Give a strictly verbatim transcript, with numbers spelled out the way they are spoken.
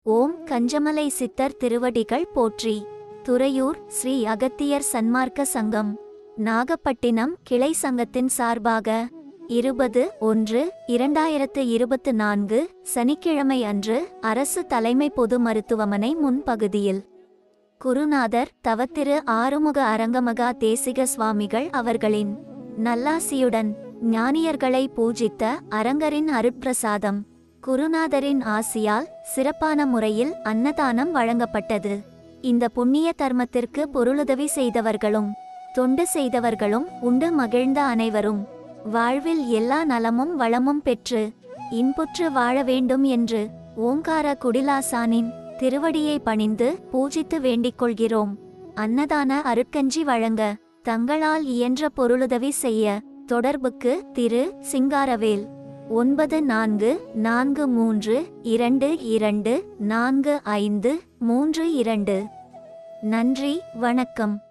ஓம் கஞ்சமலை சித்தர் திருவடிகள் போற்றி. துறையூர் ஸ்ரீ அகத்தியர் சன்மார்க்க சங்கம் நாகப்பட்டினம் கிளை சங்கத்தின் சார்பாக இருபது ஒன்று இரண்டாயிரத்து இருபத்து நான்கு சனிக்கிழமை அன்று அரசு தலைமை பொது மருத்துவமனை முன்பகுதியில் குருநாதர் தவத்திரு ஆறுமுக அரங்கமகா தேசிக சுவாமிகள் அவர்களின் நல்லாசியுடன் ஞானியர்களை பூஜித்த அரங்கரின் அருட்பிரசாதம் குருநாதரின் ஆசியால் சிறப்பான முறையில் அன்னதானம் வழங்கப்பட்டது. இந்த புண்ணிய தர்மத்திற்கு பொருளுதவி செய்தவர்களும் தொண்டு செய்தவர்களும் உண்டு மகிழ்ந்த அனைவரும் வாழ்வில் எல்லா நலமும் வளமும் பெற்று இன்புற்று வாழ வேண்டும் என்று ஓங்கார குடிலாசானின் திருவடியை பணிந்து பூஜித்து வேண்டிக் கொள்கிறோம். அன்னதான அருட்கஞ்சி வழங்க தங்களால் இயன்ற பொருளுதவி செய்ய தொடர்புக்கு திரு சிங்காரவேல் ஒன்பது நான்கு நான்கு மூன்று இரண்டு இரண்டு நான்கு ஐந்து மூன்று இரண்டு. நன்றி, வணக்கம்.